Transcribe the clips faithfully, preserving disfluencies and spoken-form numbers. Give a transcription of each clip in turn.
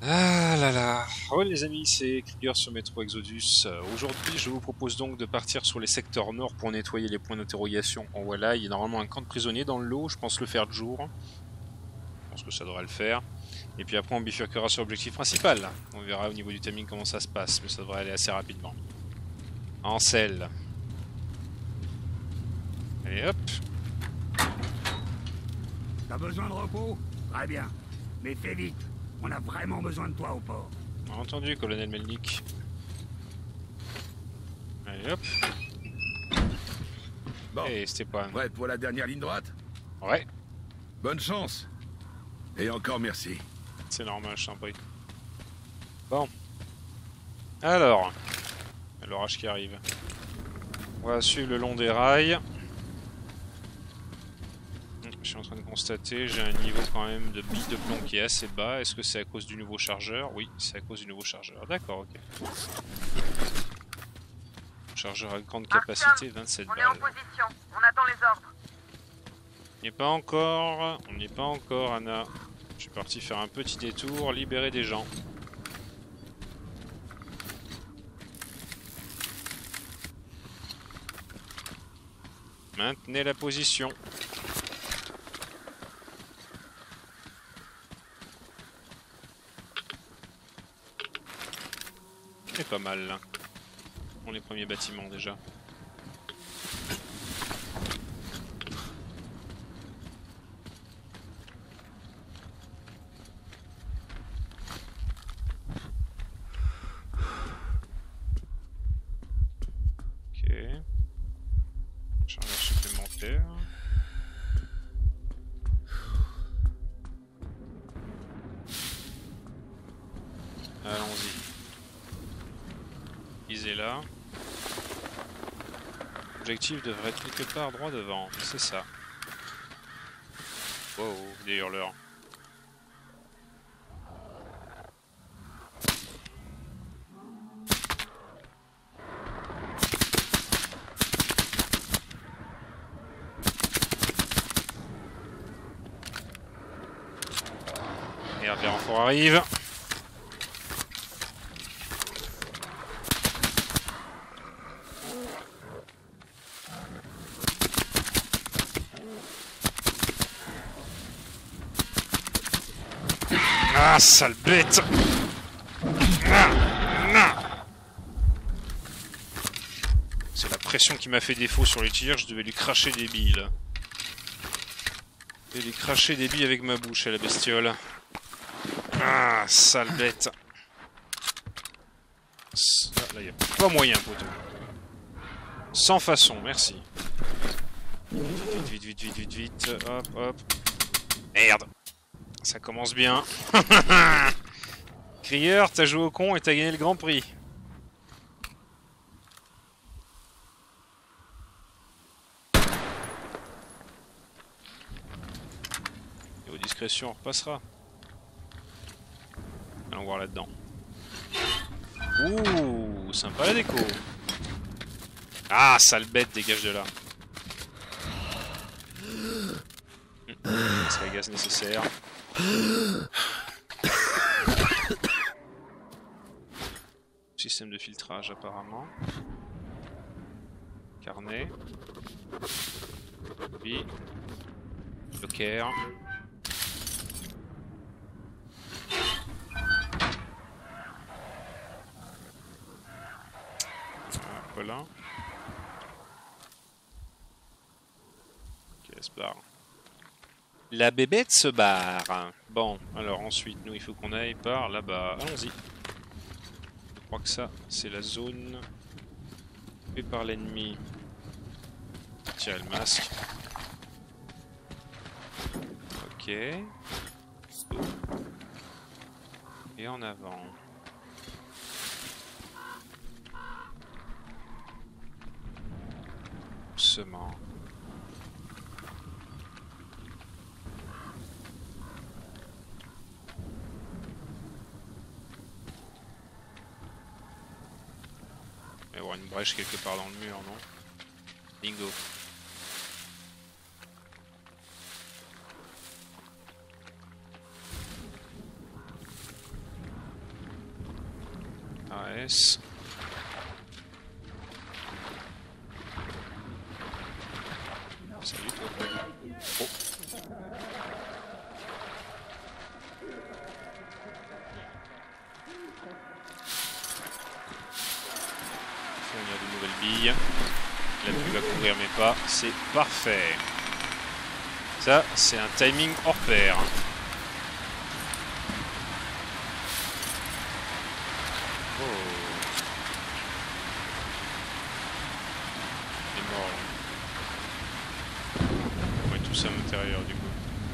Ah là là. Ouais les amis, c'est Krieger sur Metro Exodus. Euh, Aujourd'hui, je vous propose donc de partir sur les secteurs nord pour nettoyer les points d'interrogation. En voilà, il y a normalement un camp de prisonniers dans le lot, je pense le faire de jour. Je pense que ça devrait le faire. Et puis après, on bifurquera sur l'objectif principal. On verra au niveau du timing comment ça se passe, mais ça devrait aller assez rapidement. Ansel. Allez hop. T'as besoin de repos? Très bien. Mais fais vite. On a vraiment besoin de toi au port. Entendu, colonel Melnik. Allez hop. Bon, Et Stepan. prêt pour la dernière ligne droite? Ouais, Bonne chance. Et encore merci. c'est normal, je t'en prie. Bon. Alors. L'orage qui arrive. On va suivre le long des rails. Je suis en train de constater, j'ai un niveau quand même de bille de plomb qui est assez bas. Est-ce que c'est à cause du nouveau chargeur? Oui, c'est à cause du nouveau chargeur. D'accord, ok. Chargeur à grande capacité, vingt-sept On est en balles. position, on attend les ordres. On n'y est pas encore, on n'y est pas encore, Anna. Je suis parti faire un petit détour, libérer des gens. Maintenez la position. C'est pas mal là. Bon, les premiers bâtiments déjà. Ok. Chargeur supplémentaire. Allons-y. Visez là. L'objectif devrait être quelque part droit devant, c'est ça. Wow, des hurleurs. Merde, les renforts arrivent. Ah, sale bête! C'est la pression qui m'a fait défaut sur les tirs, je devais lui cracher des billes là. Je devais lui cracher des billes avec ma bouche à la bestiole. Ah, sale bête! Ah, là, y a pas moyen, poteau. Sans façon, merci. Vite, vite, vite, vite, vite, vite. Hop, hop. Merde! Ça commence bien. Crieur, t'as joué au con et t'as gagné le grand prix. Et aux discrétions, on repassera. Allons voir là-dedans. Ouh, sympa la déco. Ah, sale bête, dégage de là. C'est le gaz nécessaire. Système de filtrage apparemment. Carnet. Oui. Locker. Voilà. Ok, elle se barre. La bébête se barre. Bon, alors ensuite, nous, il faut qu'on aille par là-bas. Allons-y. Je crois que ça, c'est la zone occupée par l'ennemi. Tiens, le masque. Ok. Et en avant. Doucement. Il va y avoir une brèche quelque part dans le mur, non? Bingo. A S. Salut toi. Oh. Fournir de nouvelles billes. La pluie va couvrir mes pas, c'est parfait. Ça, c'est un timing hors pair. Oh. Il est mort là. On est tous à l'intérieur du coup.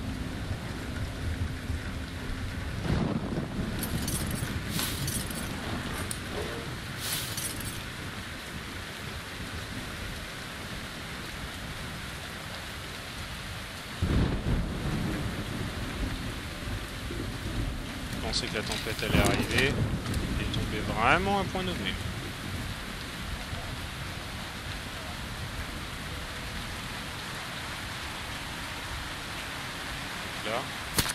Je pensais que la tempête allait arriver et tomber vraiment à point nommé. Donc là.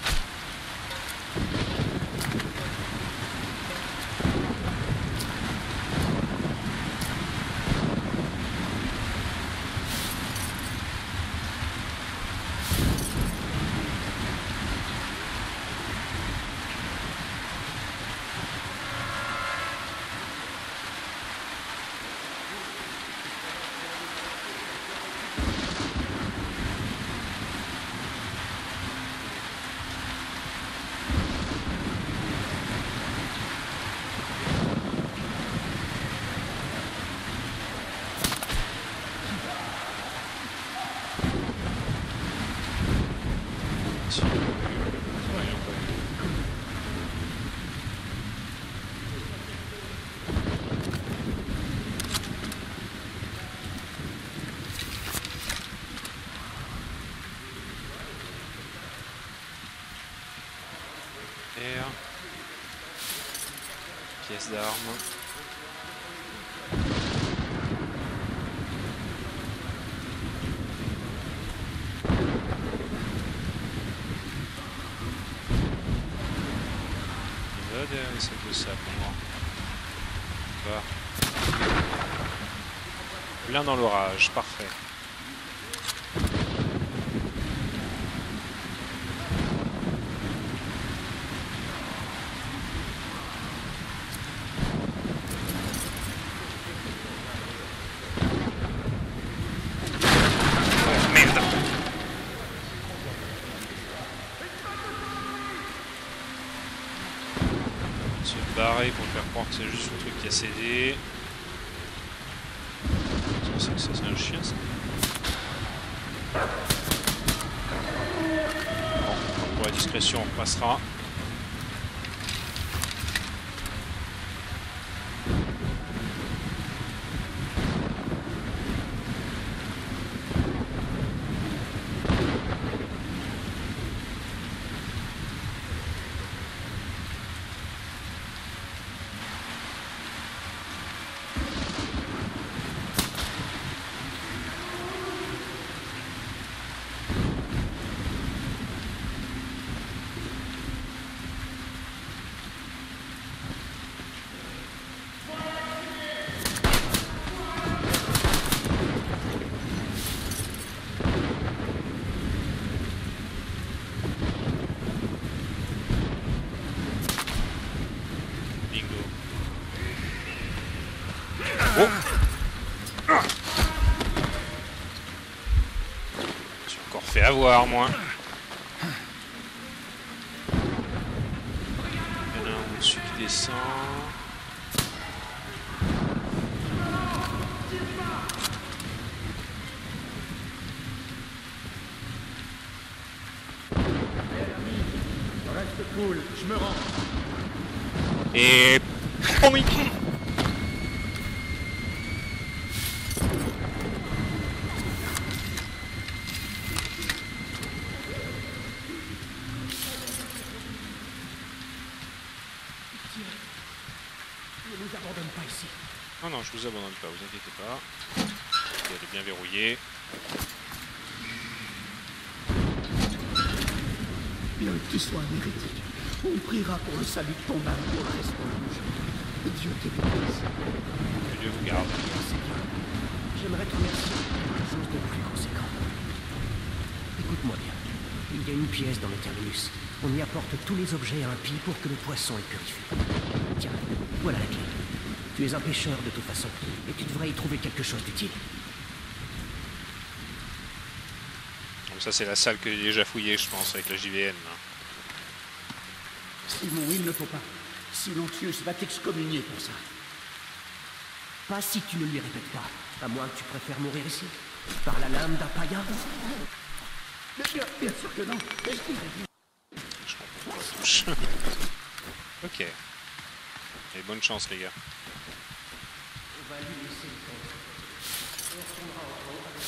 Pièce d'armes. Il va derrière les sacs de sable, moi. Va. Plein dans l'orage, parfait. Pour faire croire que c'est juste le truc qui a cédé. Qu'est-ce que c'est que ça? C'est un chien ça? Bon, pour la discrétion on repassera. Oh. J'ai encore fait avoir moi. Il y en a un au-dessus qui descend. Reste cool, je me rends. Et... Oh oui. Ne nous abandonne pas ici. Non, non, je vous abandonne pas, vous inquiétez pas. Elle est bien verrouillée. Bien que tu sois un hérétique, on priera pour le salut de ton âme pour le reste de nos jours. Dieu te bénisse. Que Dieu vous garde. C'est bien. J'aimerais te remercier pour quelque chose de plus conséquent. Écoute-moi bien. Il y a une pièce dans le terminus. On y apporte tous les objets impies pour que le poisson est purifié. Tiens, voilà la clé. Tu es un pêcheur de toute façon, et tu devrais y trouver quelque chose d'utile. Donc ça c'est la salle que j'ai déjà fouillée, je pense, avec la J V N. Hein. Simon, il ne faut pas. Silentius va t'excommunier pour ça. Pas si tu ne lui répètes pas, à moins que tu préfères mourir ici. Par la lame d'un païen. Bien, bien sûr que non. Qu'est-ce qu'il a dit? Je comprends pas la touche. Ok. Et bonne chance les gars. On va lui laisser le temps. Et on retournera au camp avec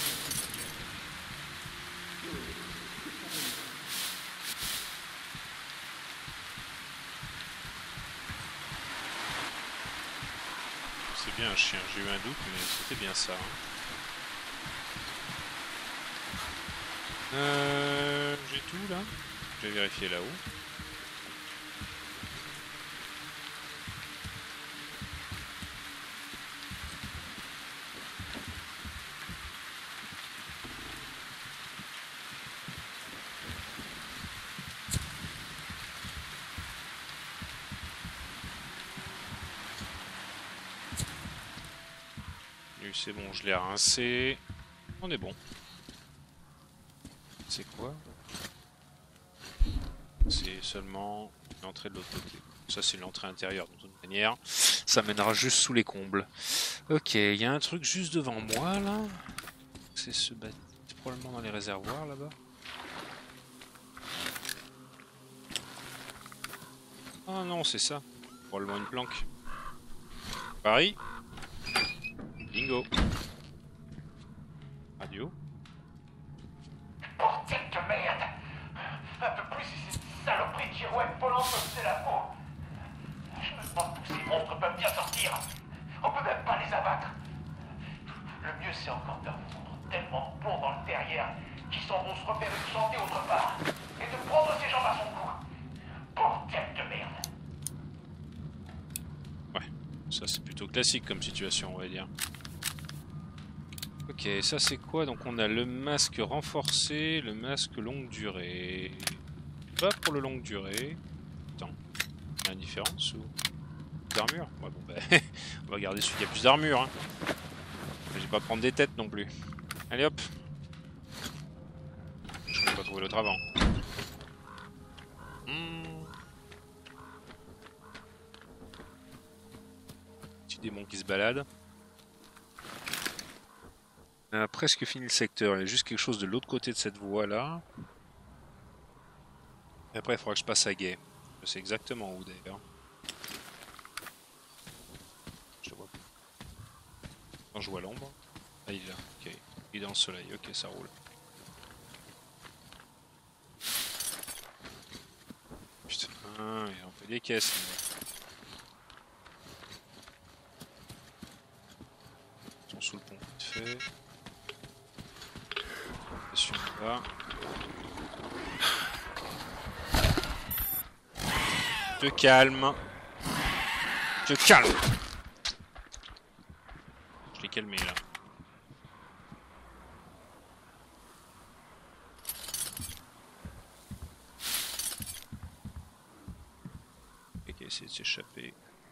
C'est bien un chien, j'ai eu un doute, mais c'était bien ça. Hein. Euh, j'ai tout là. Je vais vérifier là-haut. C'est bon, je l'ai rincé. On est bon. C'est quoi? C'est seulement l'entrée de l'autre côté. Ça c'est l'entrée intérieure de toute manière. Ça mènera juste sous les combles. Ok, il y a un truc juste devant moi là. C'est ce bâtiment, probablement dans les réservoirs là-bas. Ah non, c'est ça. Probablement une planque. Paris. Bingo. Radio. Bordel de merde! Un peu plus si cette saloperie de girouette volante me faisait la peau! Je me demande d'où ces monstres peuvent bien sortir! On peut même pas les abattre! Le mieux c'est encore de leur foutre tellement de plomb dans le derrière qu'ils s'en vont se repérer une santé autre part et de prendre ces jambes à son cou! Bordel de merde! Ouais, ça c'est plutôt classique comme situation on va dire. Ok, ça c'est quoi? Donc on a le masque renforcé, le masque longue durée. Pas pour le longue durée. Attends, il y a une différence ou... d'armure? Ouais bon bah, on va garder celui qui a plus d'armure. Hein. Je vais pas prendre des têtes non plus. Allez hop. Je vais pas trouver l'autre avant. Hmm. Petit démon qui se balade. On a presque fini le secteur, il y a juste quelque chose de l'autre côté de cette voie là. Et après il faudra que je passe à Gay. Je sais exactement où d'ailleurs. Je le vois pas. Quand je vois l'ombre. Ah il est là, ok. Il est dans le soleil, ok ça roule. Putain, on fait des caisses. Ils sont sous le pont vite fait. Là. Te calme. Te calme. Je l'ai calmé là. Ok, essayer de s'échapper.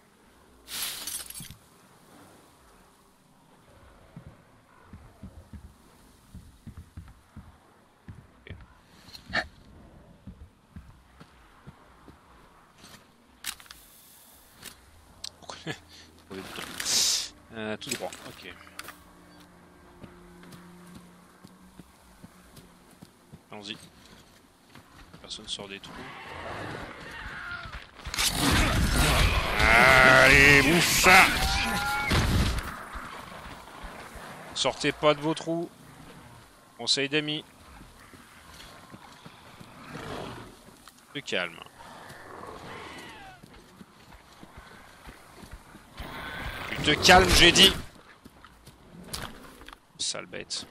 Euh, tout droit, ok. Allons-y. Personne sort des trous. Allez, bouffe ça! Sortez pas de vos trous. Conseil d'amis. De calme. Tu te calmes, j'ai dit. Sale bête.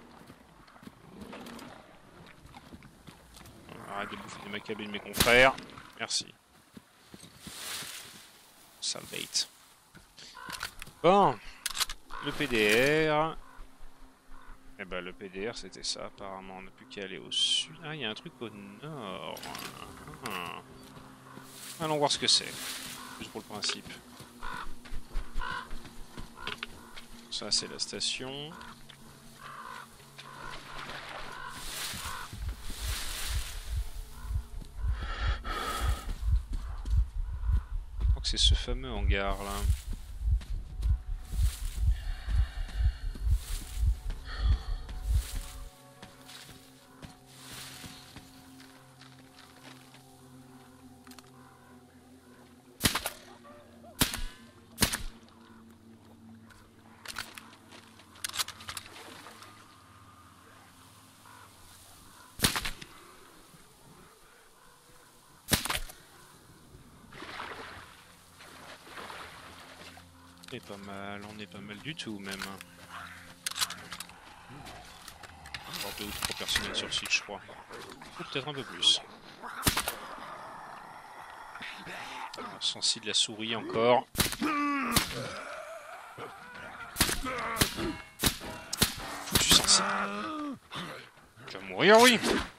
Arrête de bouffer des macabres de mes confrères. Merci. Sale bête. Bon, le P D R. Eh ben le P D R c'était ça apparemment, on n'a plus qu'à aller au sud. Ah, il y a un truc au nord. Ah. Allons voir ce que c'est. Juste pour le principe. Ça c'est la station. Je crois que c'est ce fameux hangar là. On est pas mal, on est pas mal du tout même. Encore deux ou trois personnels sur site je crois. Ou peut-être un peu plus. Sensible la souris encore. Foutu sensible. Tu vas mourir oui.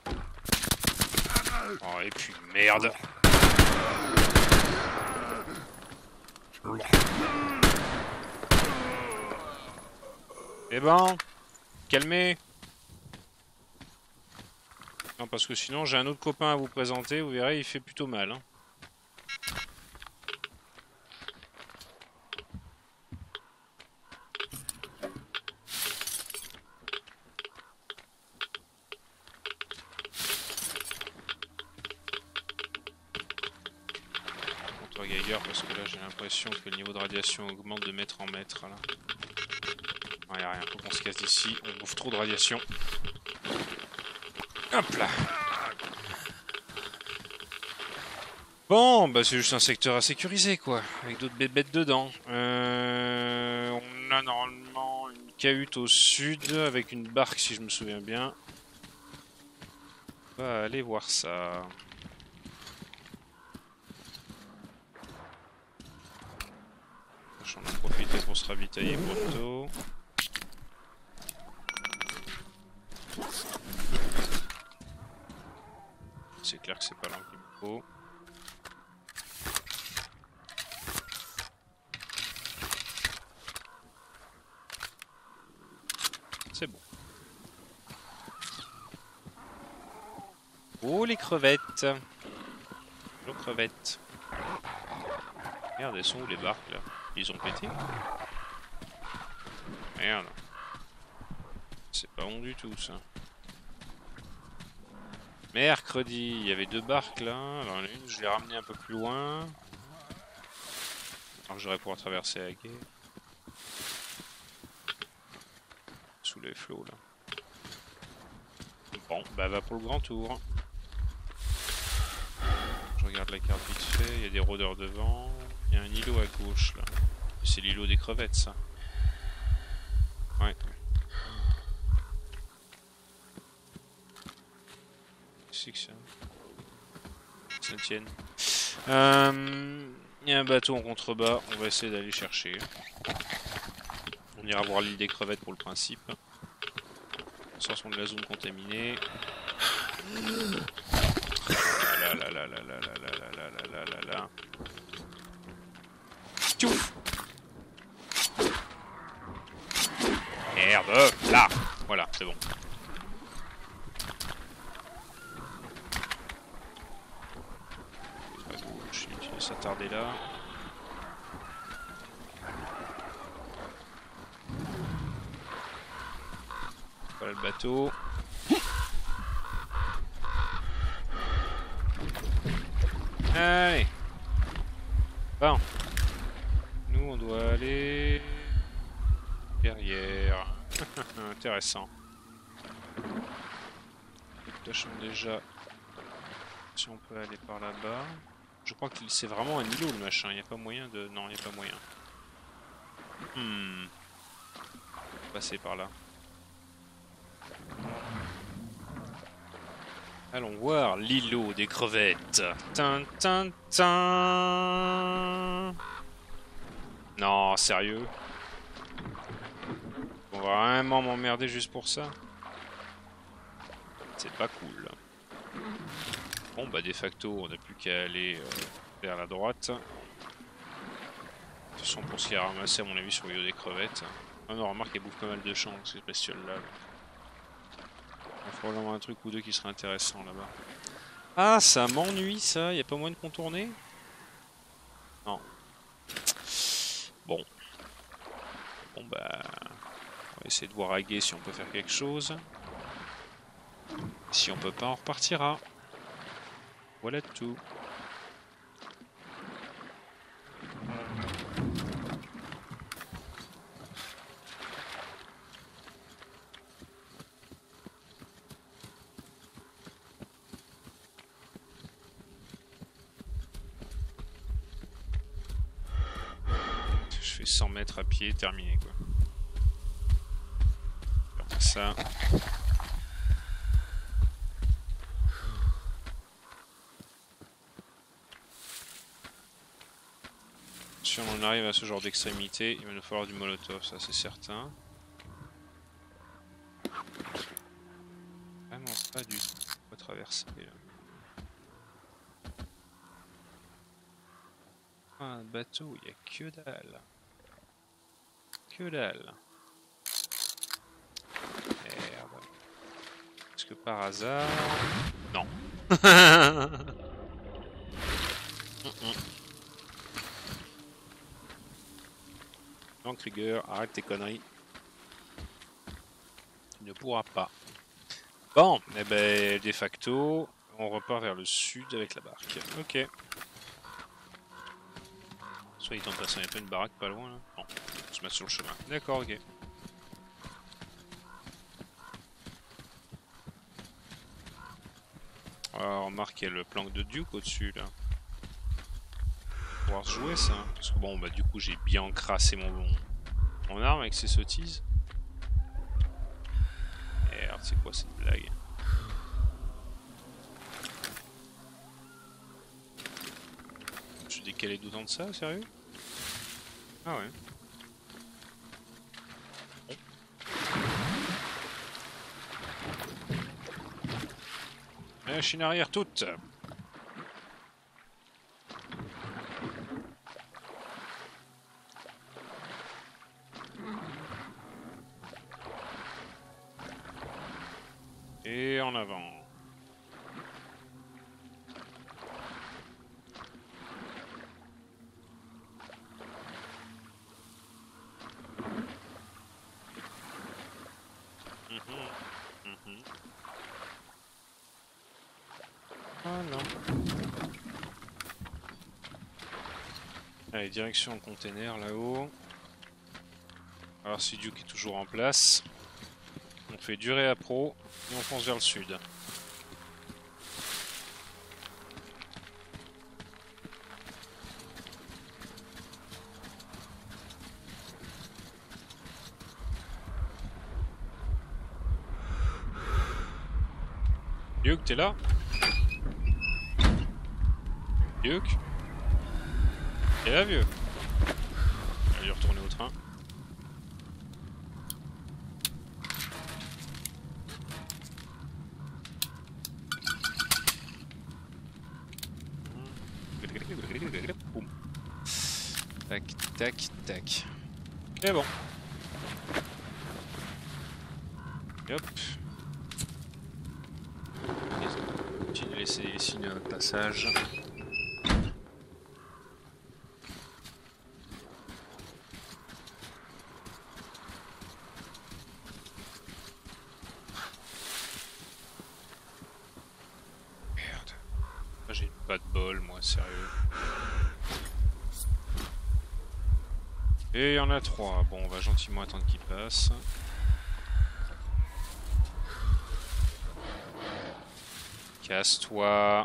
Oh et puis merde. Eh ben, calmez. Non, parce que sinon j'ai un autre copain à vous présenter, vous verrez, il fait plutôt mal. Hein. Contre Geiger, parce que là j'ai l'impression que le niveau de radiation augmente de mètre en mètre. Là. Non, y'a rien, faut qu'on se casse d'ici, on bouffe trop de radiation. Hop là. Bon, bah c'est juste un secteur à sécuriser quoi, avec d'autres bébêtes dedans. Euh, on a normalement une cahute au sud avec une barque si je me souviens bien. On va aller voir ça. On en a profité pour se ravitailler bientôt. C'est clair que c'est pas là qu'il me faut. C'est bon. Oh les crevettes. Les crevettes. Merde, elles sont où les barques là? Ils ont pété? Merde. C'est pas bon du tout ça. Mercredi, il y avait deux barques là. Alors une, je l'ai ramenée un peu plus loin. Alors que j'aurais pouvoir traverser la quai. Sous les flots là. Bon, bah va pour le grand tour. Je regarde la carte vite fait, il y a des rôdeurs devant. Il y a un îlot à gauche là. C'est l'îlot des crevettes ça. Ouais. C'est que ça. Ça tienne. Euh, il y a un bateau en contrebas, on va essayer d'aller chercher. On ira voir l'île des crevettes pour le principe. Sortons de la zone contaminée. Là là là là là là là là là là là là. Tchouf. Merde, là. Voilà, c'est bon. Je vais s'attarder là. Voilà le bateau. Allez. Bon. Nous on doit aller derrière. Intéressant. Tâchons déjà si on peut aller par là-bas. Je crois que c'est vraiment un îlot le machin. Il n'y a pas moyen de... Non, il n'y a pas moyen. Hmm. Passer par là. Allons voir l'îlot des crevettes. Tin, tin, tin. Non, sérieux? va vraiment m'emmerder juste pour ça. C'est pas cool. Bon bah de facto on n'a plus qu'à aller euh, vers la droite. De toute façon pour ce qui est ramassé à mon avis sur le lieu des crevettes. Ah non remarque elle bouffe pas mal de champs ces bestioles là. Il va falloir avoir un truc ou deux qui serait intéressant là-bas. Ah ça m'ennuie ça, y a pas moyen de contourner? Non. Bon. Bon bah... On va essayer de voir à Gué si on peut faire quelque chose. Si on peut pas on repartira. Voilà tout. Je fais cent mètres à pied, terminé quoi. Comme ça. Si on en arrive à ce genre d'extrémité, il va nous falloir du molotov, ça c'est certain. Vraiment pas du tout à traverser là. Un bateau, il n'y a que dalle. Que dalle. Merde. Est-ce que par hasard... Non. mm -mm. Non, Krieger, arrête tes conneries. Tu ne pourras pas. Bon, eh ben, de facto, on repart vers le sud avec la barque. Ok. Soit il tente de passer, il n'y a pas une baraque pas loin là. Non, on se met sur le chemin. D'accord, ok. Alors, remarque, il y a le plank de Duke au-dessus là. Pouvoir se jouer ça. Parce que bon, bah du coup, j'ai bien encrassé mon, mon arme avec ces sottises. Merde, c'est quoi cette blague? Je suis décalé d'autant de ça, sérieux? Ah ouais. Bon. Machine arrière toute. Et en avant. Voilà. Allez, direction container là-haut. Alors si Duke est toujours en place, on fait durer à pro et on fonce vers le sud. Duke, t'es là? Duke? T'es là, vieux? On va retourner au train. Boum. Tac, tac, tac. Et bon. Hop. Continue de laisser les signes à notre passage. Merde. J'ai pas de bol, moi, sérieux. Et il y en a trois. Bon, on va gentiment attendre qu'ils passent. Casse-toi.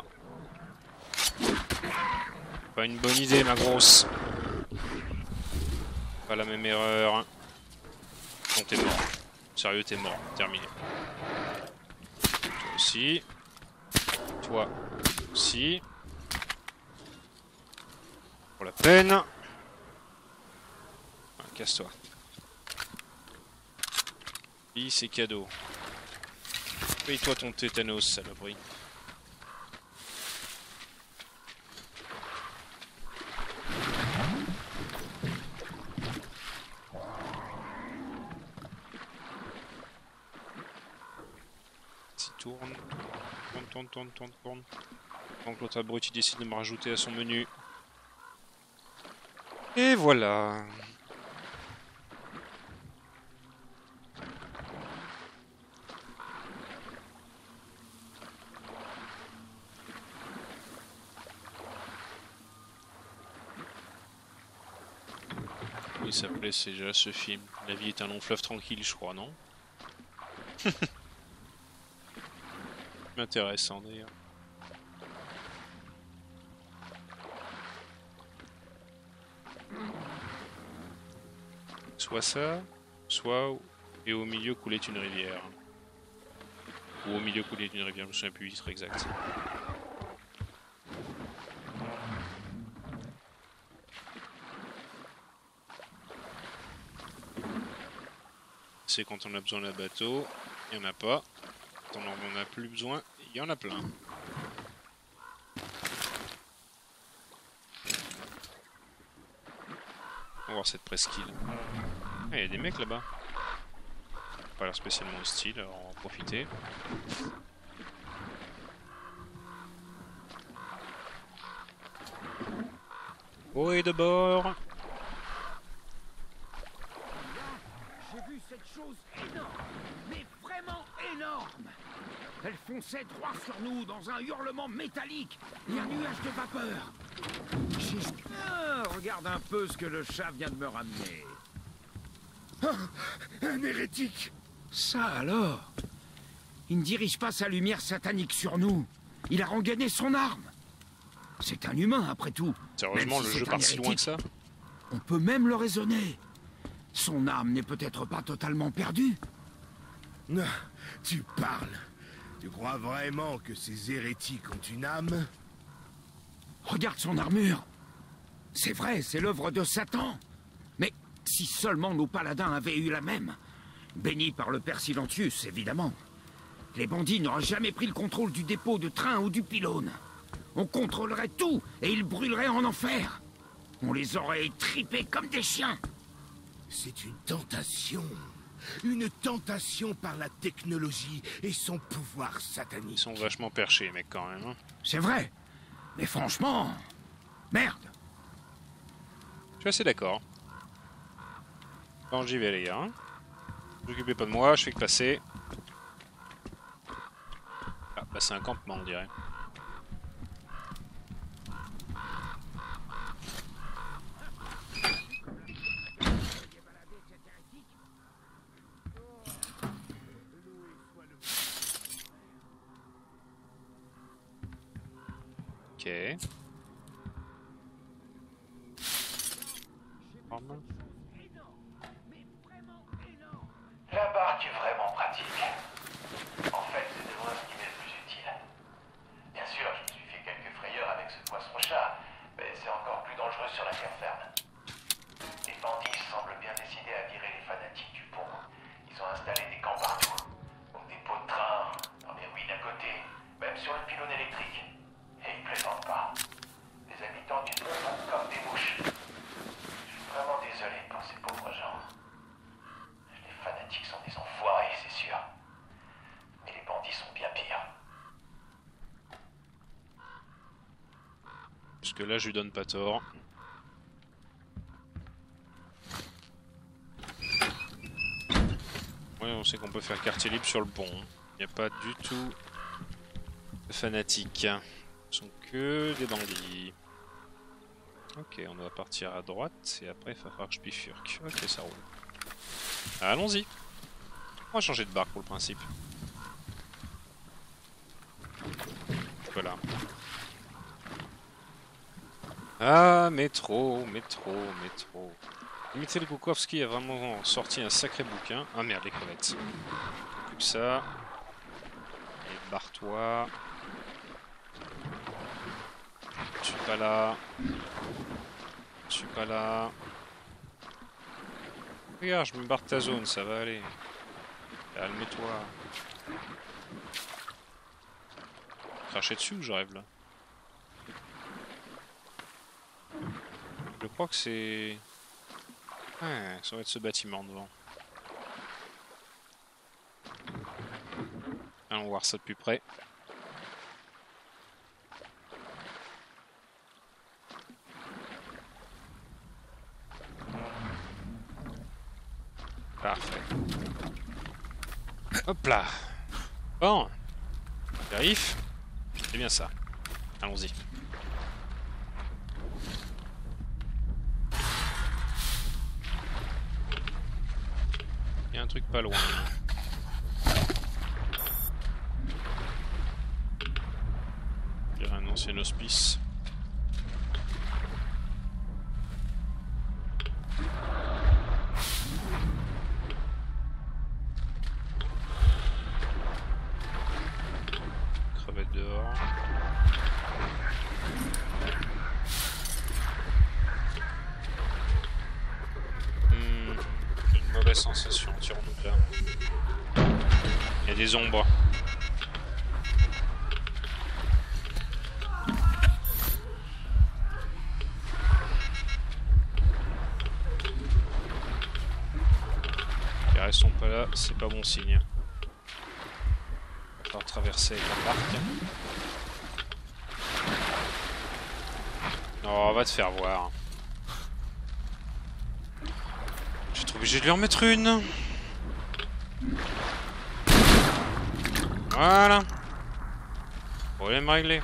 Pas une bonne idée, ma grosse. Pas la même erreur. Non, t'es mort. Sérieux, t'es mort. Terminé. Toi aussi. Toi aussi. Pour la peine. Ah, casse-toi. Oui, c'est cadeau. Paye-toi ton tétanos, saloperie. S'il tourne. Tourne, tourne, tourne, tourne, tourne. Donc l'autre abruti décide de me rajouter à son menu. Et voilà. Il s'appelait c'est déjà ce film. La vie est un long fleuve tranquille, je crois, non? Intéressant d'ailleurs. Soit ça, soit et au milieu coulait une rivière. Ou au milieu coulait une rivière, je me souviens plus du titre exact. C'est quand on a besoin d'un bateau, il n'y en a pas. Quand on en a plus besoin, il y en a plein. On va voir cette presqu'île. Ah, il y a des mecs là-bas. Pas l'air spécialement hostile, alors on va en profiter. Oh, et de bord. J'ai vu cette chose énorme, mais vraiment énorme. Elle fonçait droit sur nous dans un hurlement métallique et un nuage de vapeur. J'ai... Ah, regarde un peu ce que le chat vient de me ramener. Ah, un hérétique! Ça alors? Il ne dirige pas sa lumière satanique sur nous. Il a regagné son arme. C'est un humain, après tout. Sérieusement, Même si le jeu c'est part un si loin que hérétique, ça? On peut même le raisonner. Son âme n'est peut-être pas totalement perdue. Ah, tu parles. Tu crois vraiment que ces hérétiques ont une âme? Regarde son armure. C'est vrai, c'est l'œuvre de Satan. Mais si seulement nos paladins avaient eu la même. Bénis par le Père Silentius, évidemment. Les bandits n'auraient jamais pris le contrôle du dépôt de train ou du pylône. On contrôlerait tout et ils brûleraient en enfer. On les aurait étripés comme des chiens. C'est une tentation. Une tentation par la technologie et son pouvoir satanique. Ils sont vachement perchés, mec, quand même. Hein. C'est vrai. Mais franchement... Merde. Je suis assez d'accord. Bon, j'y vais, les gars. Hein. Ne vous occupez pas de moi, je fais que passer. Ah, bah c'est un campement, on dirait. Ok. Pardon. La barque est vraiment pratique. En fait, c'est de loin ce qui m'est le plus utile. Bien sûr, je me suis fait quelques frayeurs avec ce poisson-chat, mais c'est encore plus dangereux sur la terre ferme. Les bandits semblent bien décidés à virer les fanatiques du pont. Ils ont installé des camps partout. Au dépôt de train, dans les ruines à côté, même sur le pylône électrique. Et ils plaisantent pas. Les habitants du pont sont comme des mouches. Je suis vraiment désolé pour ces pauvres gens. Les fanatiques sont des enfoirés, c'est sûr. Mais les bandits sont bien pires. Parce que là, je lui donne pas tort. Ouais, on sait qu'on peut faire quartier libre sur le pont. Il n'y a pas du tout de fanatiques. Ce sont que des bandits. Ok, on va partir à droite et après il va falloir que je bifurque. Ok, ça roule. Allons-y. On va changer de barque pour le principe. Voilà. Ah, métro, métro, métro. Dmitri Glukhovski a vraiment sorti un sacré bouquin. Ah merde, les crevettes. Plus que ça. Et barre-toi. Je suis pas là. Je suis pas là. Regarde, je me barre de ta zone, ça va aller. Calme-toi. Cracher dessus ou je rêve là? Je crois que c'est... Ouais, ça va être ce bâtiment devant. Allons voir ça de plus près. Parfait. Hop là. Bon. Vérif. C'est bien ça. Allons-y. Il y a un truc pas loin. Il y a un ancien hospice. Crevette dehors. Hmm, une mauvaise sensation, tirons-nous de là. Il y a des ombres. Restons pas là, c'est pas bon signe. On va traverser avec la barque. Oh, on va te faire voir. Je vais être obligé de lui en mettre une. Voilà. Problème réglé.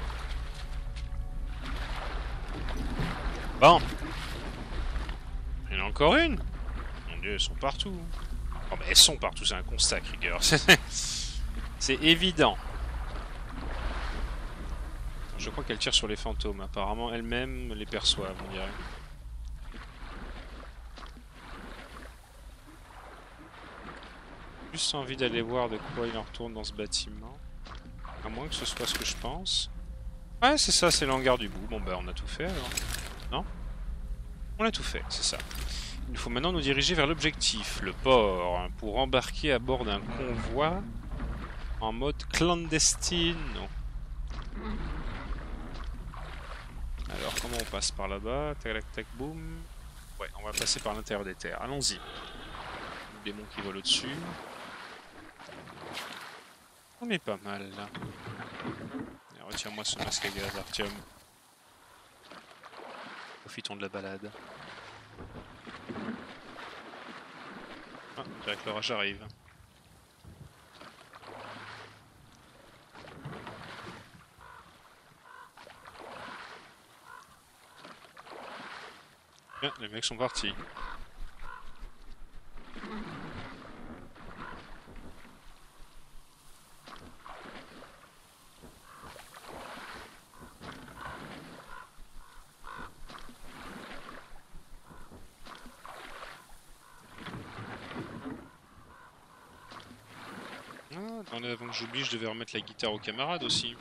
Bon. Il y en a encore une. Mon dieu, elles sont partout. Oh, mais elles sont partout, c'est un constat, Krieger. C'est évident. Je crois qu'elle tire sur les fantômes. Apparemment, elles-mêmes les perçoivent, on dirait. Juste envie d'aller voir de quoi il en retourne dans ce bâtiment. À moins que ce soit ce que je pense. Ouais, c'est ça, c'est l'hangar du bout. Bon, bah, on a tout fait alors. Non? On a tout fait, c'est ça. Il faut maintenant nous diriger vers l'objectif, le port, pour embarquer à bord d'un convoi en mode clandestine. Alors, comment on passe par là-bas? Tac, tac, tac, boum. Ouais, on va passer par l'intérieur des terres. Allons-y. Le démon qui vole au-dessus. On est pas mal, là. Retire-moi ce masque à gaz, Artyom. Profitons de la balade. Ah, je dirais que l'orage arrive. Bien, les mecs sont partis. Attendez, avant que j'oublie, je devais remettre la guitare aux camarades aussi.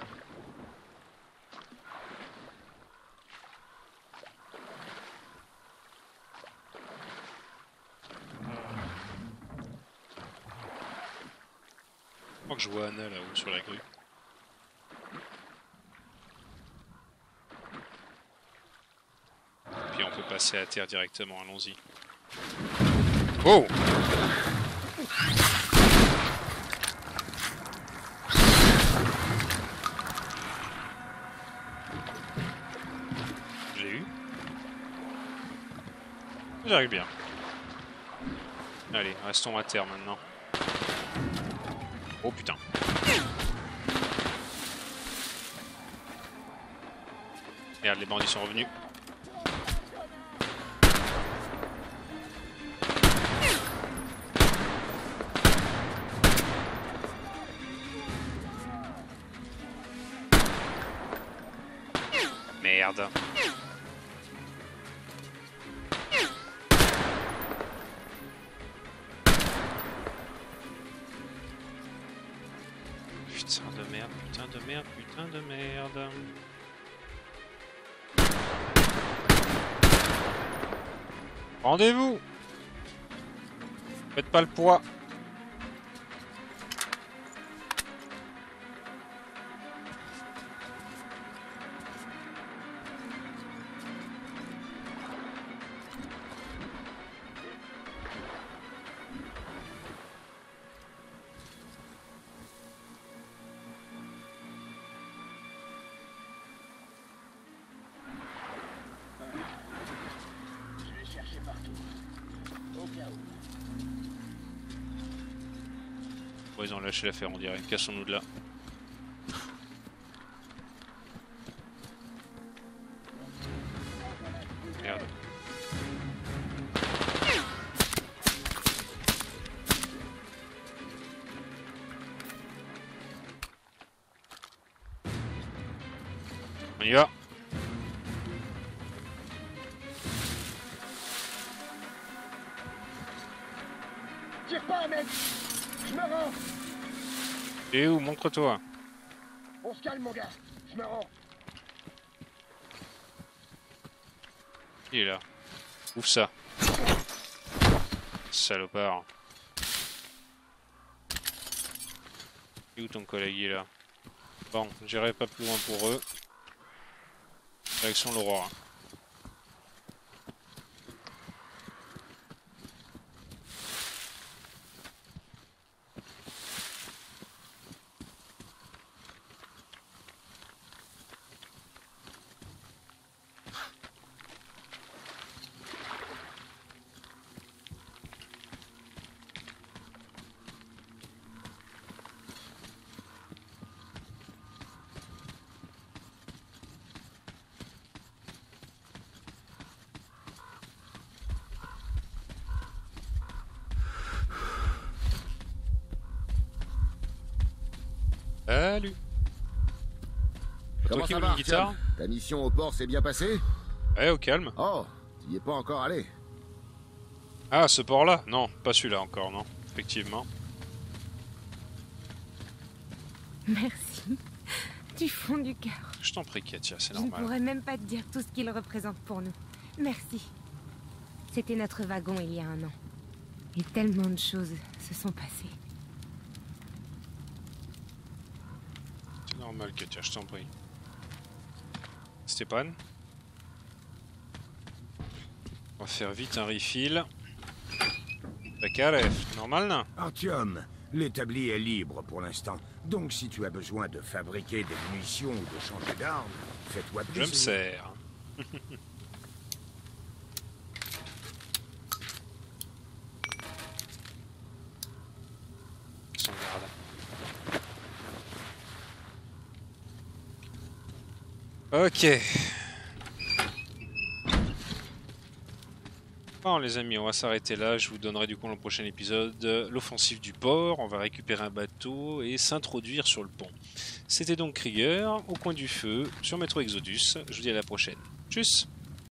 Je crois que je vois Anna là-haut sur la grue. Puis on peut passer à terre directement, allons-y. Oh! J'arrive bien. Allez, restons à terre maintenant. Oh putain. Merde, les bandits sont revenus. Merde. Putain de merde, putain de merde, putain de merde. Rendez-vous. Faites pas le poids. Bon, ils ont lâché l'affaire, on dirait. Cassons-nous de là. Merde. On y va. Tire pas, mec. Je me rends. Et où? Montre-toi. On se calme, mon gars. Je me rends. Il est là. Ouvre ça. Salopard. Et où ton collègue? Il est là. Bon, j'irai pas plus loin pour eux. Direction l'Aurora. Salut. Comment Toi qui ça joues va, une guitare? Artyom? Ta mission au port s'est bien passée? Ouais, au calme. Oh, tu y es pas encore allé? Ah, ce port-là? Non, pas celui-là encore, non. Effectivement. Merci. Du fond du cœur. Je t'en prie, Katia, c'est Je ne normal. pourrais même pas te dire tout ce qu'il représente pour nous. Merci. C'était notre wagon il y a un an. Et tellement de choses se sont passées. C'est normal, Katia, je t'en prie. Stéphane? On va faire vite un refill. Takaref, normal, non? Artyom, l'établi est libre pour l'instant. Donc si tu as besoin de fabriquer des munitions ou de changer d'arme, fais-toi Je plaisir. me sers. Son garde. Ok. Bon les amis, on va s'arrêter là. Je vous donnerai du coup dans le prochain épisode l'offensive du port. On va récupérer un bateau et s'introduire sur le pont. C'était donc Krieger, au coin du feu, sur Metro Exodus. Je vous dis à la prochaine. Tchuss!